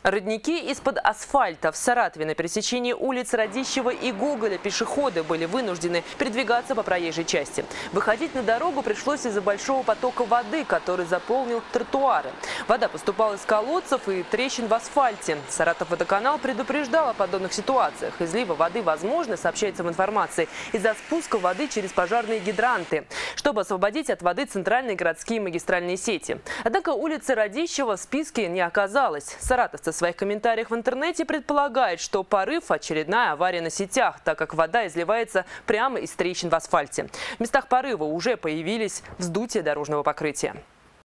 Родники из-под асфальта. В Саратове на пересечении улиц Радищева и Гоголя пешеходы были вынуждены передвигаться по проезжей части. Выходить на дорогу пришлось из-за большого потока воды, который заполнил тротуары. Вода поступала из колодцев и трещин в асфальте. Саратовводоканал предупреждал о подобных ситуациях. Излива воды возможно, сообщается в информации, из-за спуска воды через пожарные гидранты, чтобы освободить от воды центральные городские магистральные сети. Однако улица Радищева в списке не оказалась. Саратовцы в своих комментариях в интернете предполагают, что порыв – очередная авария на сетях, так как вода изливается прямо из трещин в асфальте. В местах порыва уже появились вздутия дорожного покрытия.